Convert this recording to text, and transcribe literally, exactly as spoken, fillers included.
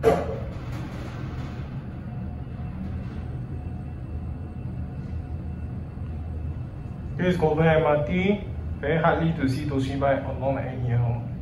This Kovan M R T, very hardly to see Toshiba along the N E.